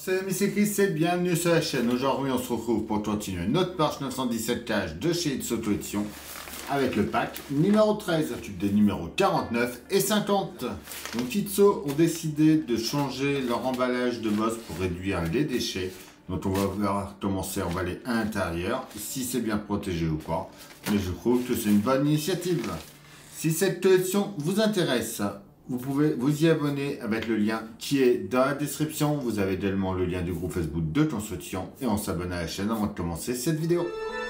Salut, c'est Chris et bienvenue sur la chaîne. Aujourd'hui, on se retrouve pour continuer notre Porsche 917 cash de chez It's Auto Edition avec le pack numéro 13, tube des numéros 49 et 50. Donc Itso ont décidé de changer leur emballage de boss pour réduire les déchets. Donc on va voir comment c'est emballé à l'intérieur, si c'est bien protégé ou pas. Mais je trouve que c'est une bonne initiative. Si cette collection vous intéresse, vous pouvez vous y abonner avec le lien qui est dans la description. Vous avez également le lien du groupe Facebook de construction et on s'abonne à la chaîne avant de commencer cette vidéo.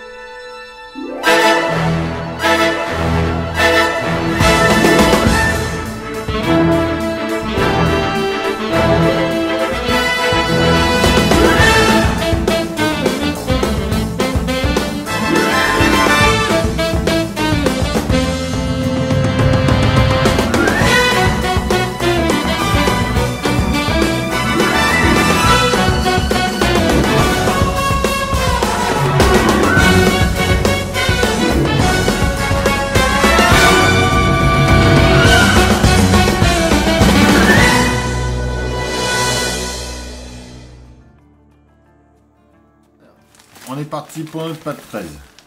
On est parti pour notre pack 13.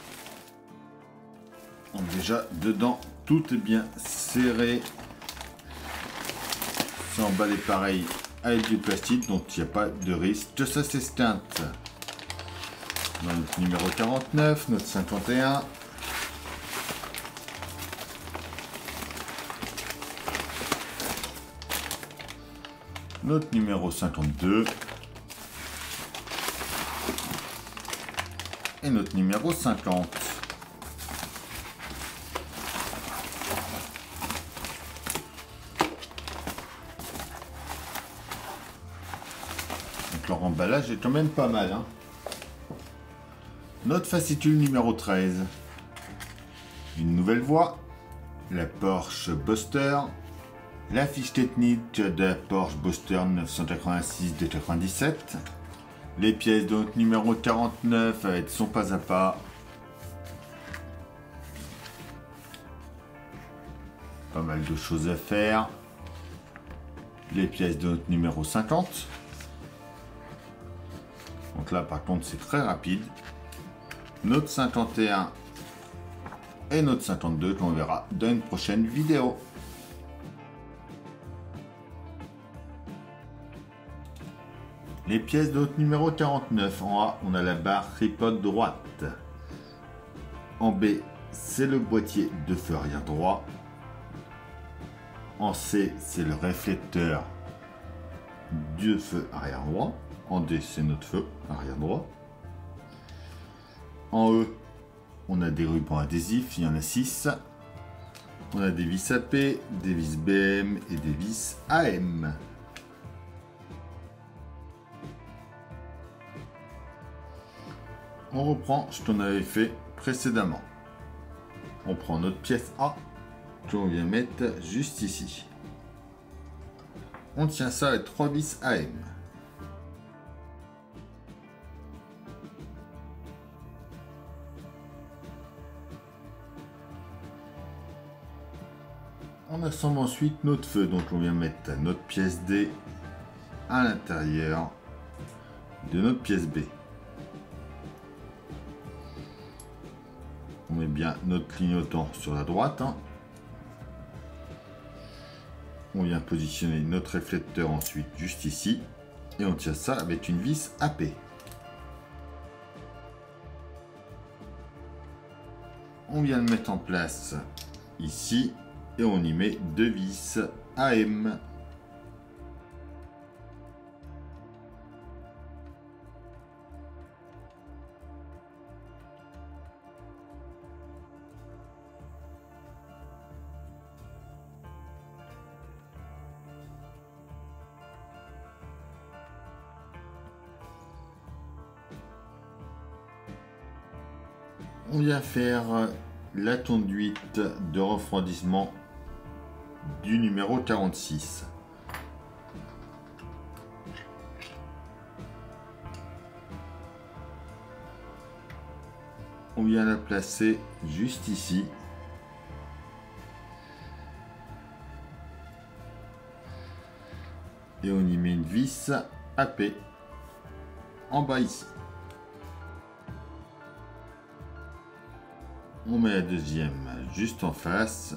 Donc déjà, dedans, tout est bien serré. C'est emballé pareil avec du plastique, donc il n'y a pas de risque que ça s'esquinte. Dans notre numéro 49, notre 51. Notre numéro 52. Et notre numéro 50. Donc leur emballage est quand même pas mal, hein. Notre fascicule numéro 13. Une nouvelle voie. La Porsche Boxster. La fiche technique de la Porsche Boxster 986 de 97. Les pièces de notre numéro 49 avec son pas à pas. Pas mal de choses à faire. Les pièces de notre numéro 50. Donc là par contre c'est très rapide. Notre 51 et notre 52 qu'on verra dans une prochaine vidéo. Les pièces de notre numéro 49. En A, on a la barre tripode droite. En B, c'est le boîtier de feu arrière droit. En C, c'est le réflecteur du feu arrière droit. En D, c'est notre feu arrière droit. En E, on a des rubans adhésifs, il y en a 6. On a des vis AP, des vis BM et des vis AM. On reprend ce qu'on avait fait précédemment. On prend notre pièce A qu'on vient mettre juste ici. On tient ça avec 3 vis AM. On assemble ensuite notre feu, donc on vient mettre notre pièce D à l'intérieur de notre pièce B. On met bien notre clignotant sur la droite. On vient positionner notre réflecteur ensuite juste ici. Et on tient ça avec une vis AP. On vient le mettre en place ici. Et on y met 2 vis AM. On vient faire la conduite de refroidissement du numéro 46. On vient la placer juste ici. Et on y met une vis AP. en bas ici. On met la deuxième juste en face.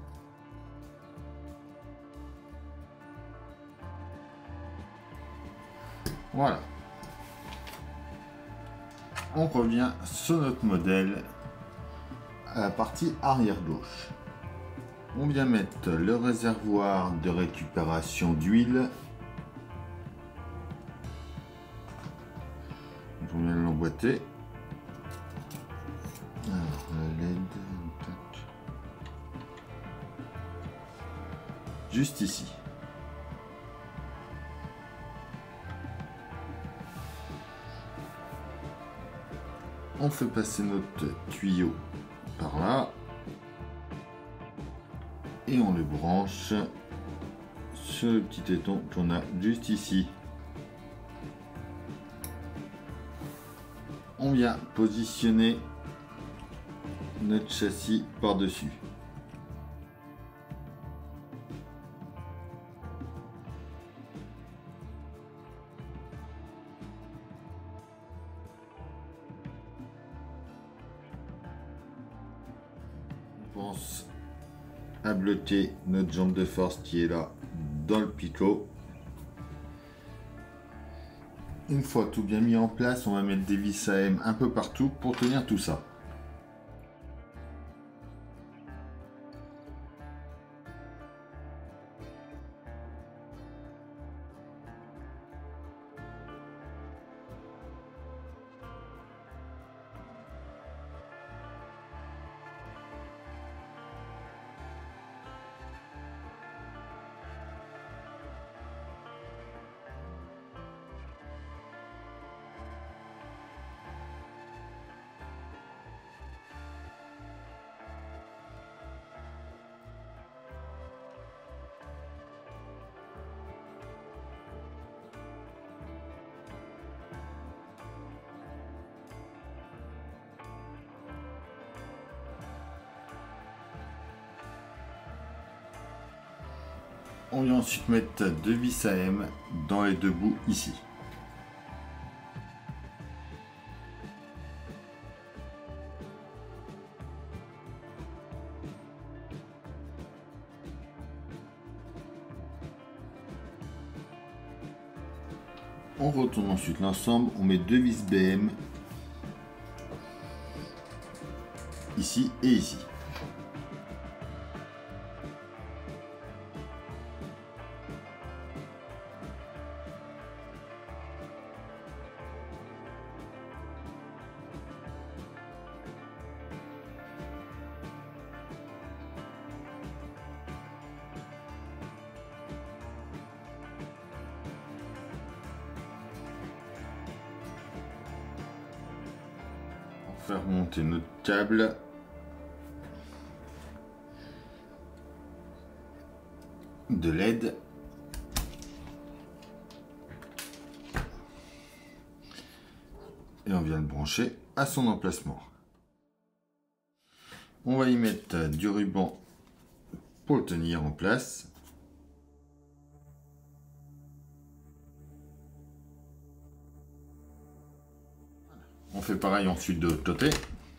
Voilà. On revient sur notre modèle à la partie arrière gauche. On vient mettre le réservoir de récupération d'huile. On vient l'emboîter. Alors, la LED, juste ici. On fait passer notre tuyau par là et on le branche sur le petit téton qu'on a juste ici. On vient positionner notre châssis par-dessus. On pense à bloquer notre jambe de force qui est là dans le picot. Une fois tout bien mis en place, on va mettre des vis AM un peu partout pour tenir tout ça. On vient ensuite mettre deux vis AM dans les deux bouts ici. On retourne ensuite l'ensemble, on met deux vis BM ici et ici. Faire monter notre câble de LED et on vient le brancher à son emplacement. On va y mettre du ruban pour le tenir en place. On fait pareil ensuite de l'autre côté.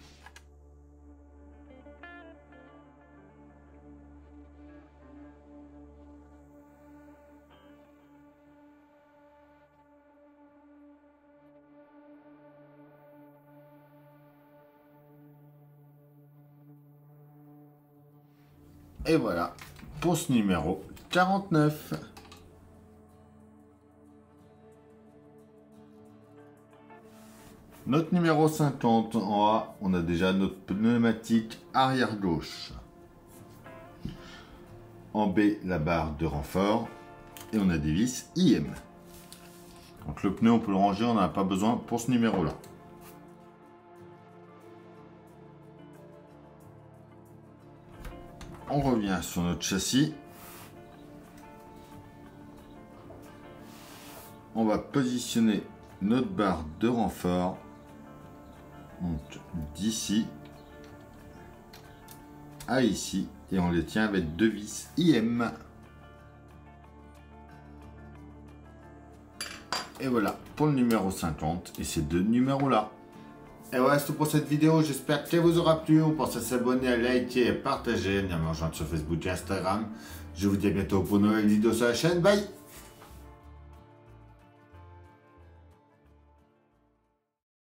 Et voilà pour ce numéro 49. Notre numéro 50, en A, on a déjà notre pneumatique arrière gauche. En B, la barre de renfort. Et on a des vis IM. Donc le pneu, on peut le ranger, on n'en a pas besoin pour ce numéro-là. On revient sur notre châssis. On va positionner notre barre de renfort. Donc d'ici à ici et on les tient avec deux vis IM. Et voilà pour le numéro 50 et ces deux numéros-là. Et voilà, c'est tout pour cette vidéo. J'espère qu'elle vous aura plu. On pense à s'abonner, à liker et à partager. À me rejoindre sur Facebook et Instagram. Je vous dis à bientôt pour une nouvelle vidéo sur la chaîne. Bye!